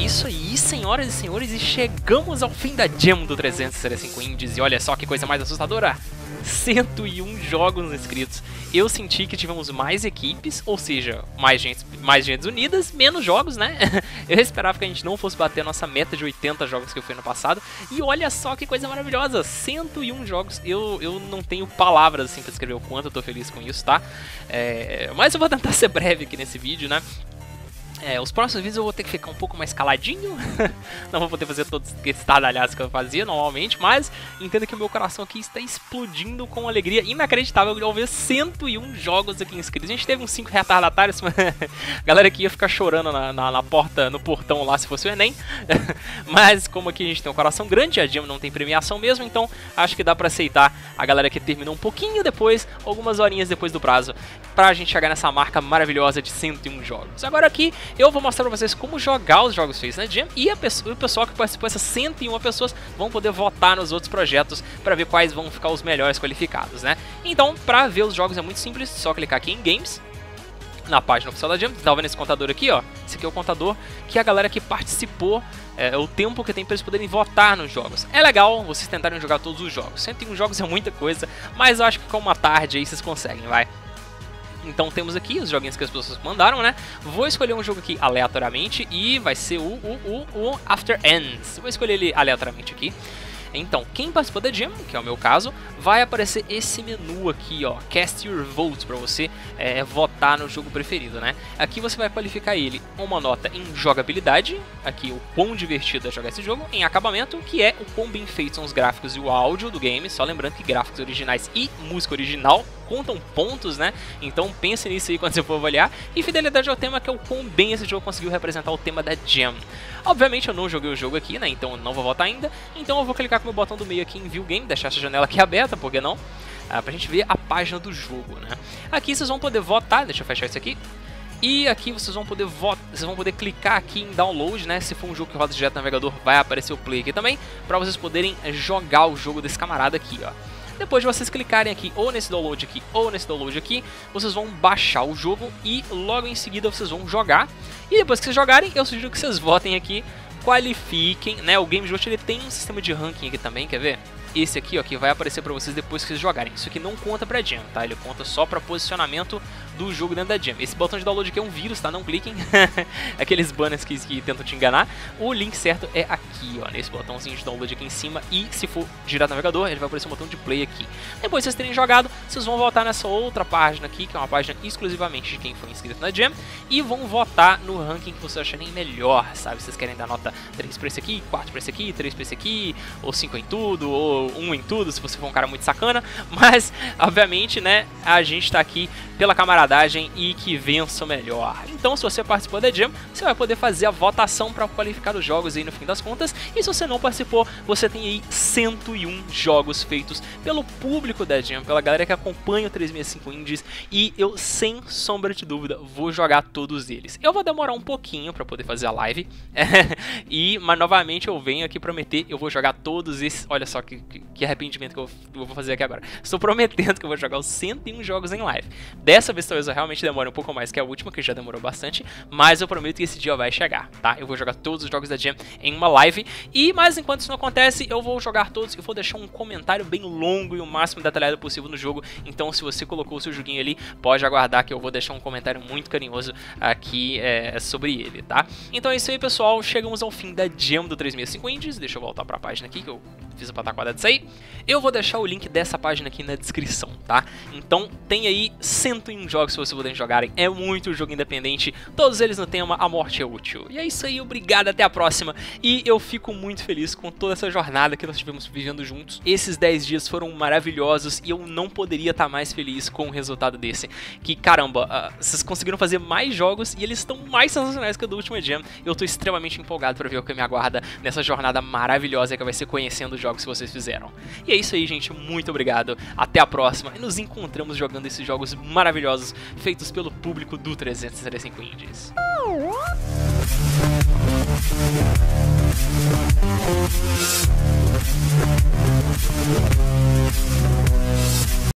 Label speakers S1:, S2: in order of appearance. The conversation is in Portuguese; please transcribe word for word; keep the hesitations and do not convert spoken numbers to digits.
S1: isso aí, senhoras e senhores, e chegamos ao fim da Jam do trezentos e sessenta e cinco Indies. E olha só que coisa mais assustadora, cento e um jogos inscritos. Eu senti que tivemos mais equipes, ou seja, mais gente, mais gente unidas, menos jogos, né? Eu esperava que a gente não fosse bater a nossa meta de oitenta jogos que eu fui no passado. E olha só que coisa maravilhosa, cento e um jogos. Eu, eu não tenho palavras assim pra descrever o quanto eu tô feliz com isso, tá? É, mas eu vou tentar ser breve aqui nesse vídeo, né? É, os próximos vídeos eu vou ter que ficar um pouco mais caladinho. Não vou poder fazer todos esses estardalhaços que eu fazia normalmente, mas entenda que o meu coração aqui está explodindo com alegria inacreditável ao ver cento e um jogos aqui inscritos. A gente teve uns cinco retardatários, mas a galera aqui ia ficar chorando na, na, na porta, no portão lá se fosse o Enem. Mas como aqui a gente tem um coração grande, a Jam não tem premiação mesmo, então acho que dá pra aceitar a galera que terminou um pouquinho depois, algumas horinhas depois do prazo, pra gente chegar nessa marca maravilhosa de cento e um jogos. Agora aqui eu vou mostrar pra vocês como jogar os jogos feitos na Jam, e a pessoa, o pessoal que participou, essas cento e uma pessoas, vão poder votar nos outros projetos pra ver quais vão ficar os melhores qualificados, né? Então, pra ver os jogos é muito simples, só clicar aqui em Games, na página oficial da Jam. Tá vendo esse contador aqui, ó? Esse aqui é o contador que a galera que participou, é o tempo que tem pra eles poderem votar nos jogos. É legal vocês tentarem jogar todos os jogos. cento e um jogos é muita coisa, mas eu acho que com uma tarde aí vocês conseguem, vai. Então temos aqui os joguinhos que as pessoas mandaram, né? Vou escolher um jogo aqui aleatoriamente e vai ser o, o, o, o After Ends. Vou escolher ele aleatoriamente aqui. Então, quem participou da Jam, que é o meu caso, vai aparecer esse menu aqui, ó, Cast Your Votes, para você é, votar no jogo preferido, né? Aqui você vai qualificar ele uma nota em jogabilidade, aqui o quão divertido é jogar esse jogo, em acabamento, que é o quão bem feitos são os gráficos e o áudio do game, só lembrando que gráficos originais e música original contam pontos, né? Então pense nisso aí quando você for avaliar. E fidelidade ao tema, que é o quão bem esse jogo conseguiu representar o tema da Jam. Obviamente eu não joguei o jogo aqui, né? Então eu não vou votar ainda. Então eu vou clicar com o meu botão do meio aqui em View Game, deixar essa janela aqui aberta, por que não? Ah, pra gente ver a página do jogo, né? Aqui vocês vão poder votar, deixa eu fechar isso aqui. E aqui vocês vão poder votar, vocês vão poder clicar aqui em download, né? Se for um jogo que roda direto no navegador, vai aparecer o play aqui também, para vocês poderem jogar o jogo desse camarada aqui, ó. Depois de vocês clicarem aqui, ou nesse download aqui, ou nesse download aqui, vocês vão baixar o jogo e logo em seguida vocês vão jogar. E depois que vocês jogarem, eu sugiro que vocês votem aqui, qualifiquem, né? O Game Jolt ele tem um sistema de ranking aqui também, quer ver? Esse aqui, ó, que vai aparecer pra vocês depois que vocês jogarem. Isso aqui não conta pra Jam, tá? Ele conta só pra posicionamento do jogo dentro da Jam. Esse botão de download aqui é um vírus, tá? Não cliquem. Aqueles banners que, que tentam te enganar. O link certo é aqui, ó, nesse botãozinho de download aqui em cima. E se for direto no navegador, ele vai aparecer um botão de play aqui. Depois de vocês terem jogado, vocês vão voltar nessa outra página aqui, que é uma página exclusivamente de quem foi inscrito na Jam, e vão votar no ranking que vocês acharem melhor, sabe? Vocês querem dar nota três pra esse aqui, quatro pra esse aqui, três pra esse aqui, ou cinco em tudo, ou um em tudo, se você for um cara muito sacana. Mas, obviamente, né, a gente tá aqui pela camaradagem e que vença o melhor. Então, se você participou da Jam, você vai poder fazer a votação para qualificar os jogos aí no fim das contas. E se você não participou, você tem aí cento e um jogos feitos pelo público da Jam, pela galera que acompanha o trezentos e sessenta e cinco Indies, e eu, sem sombra de dúvida, vou jogar todos eles. Eu vou demorar um pouquinho para poder fazer a live, e, mas novamente eu venho aqui prometer, eu vou jogar todos esses. Olha só que, que, que arrependimento que eu, que eu vou fazer aqui agora. Estou prometendo que eu vou jogar os cento e um jogos em live. Dessa vez talvez eu realmente demore um pouco mais que a última, que já demorou bastante, mas eu prometo que esse dia vai chegar, tá? Eu vou jogar todos os jogos da Jam em uma live, e mas enquanto isso não acontece, eu vou jogar todos e vou deixar um comentário bem longo e o máximo detalhado possível no jogo. Então se você colocou o seu joguinho ali, pode aguardar que eu vou deixar um comentário muito carinhoso aqui é, sobre ele, tá? Então é isso aí, pessoal, chegamos ao fim da Jam do trezentos e sessenta e cinco Indies. Deixa eu voltar pra página aqui, que eu fiz a pataquada disso aí. Eu vou deixar o link dessa página aqui na descrição, tá? Então tem aí cento e um jogos se vocês puderem jogarem. É muito jogo independente, todos eles no tema A Morte é Útil. E é isso aí, obrigado, até a próxima. E eu fico muito feliz com toda essa jornada que nós tivemos vivendo juntos. Esses dez dias foram maravilhosos e eu não poderia estar mais feliz com o resultado desse. Que caramba, uh, vocês conseguiram fazer mais jogos e eles estão mais sensacionais que o do último Jam. Eu tô extremamente empolgado para ver o que me aguarda nessa jornada maravilhosa que vai ser conhecendo os jogos que vocês fizeram. E é isso aí, gente, muito obrigado, até a próxima e nos encontramos jogando esses jogos maravilhosos feitos pelo público do trezentos e sessenta e cinco Indies.
S2: Oh,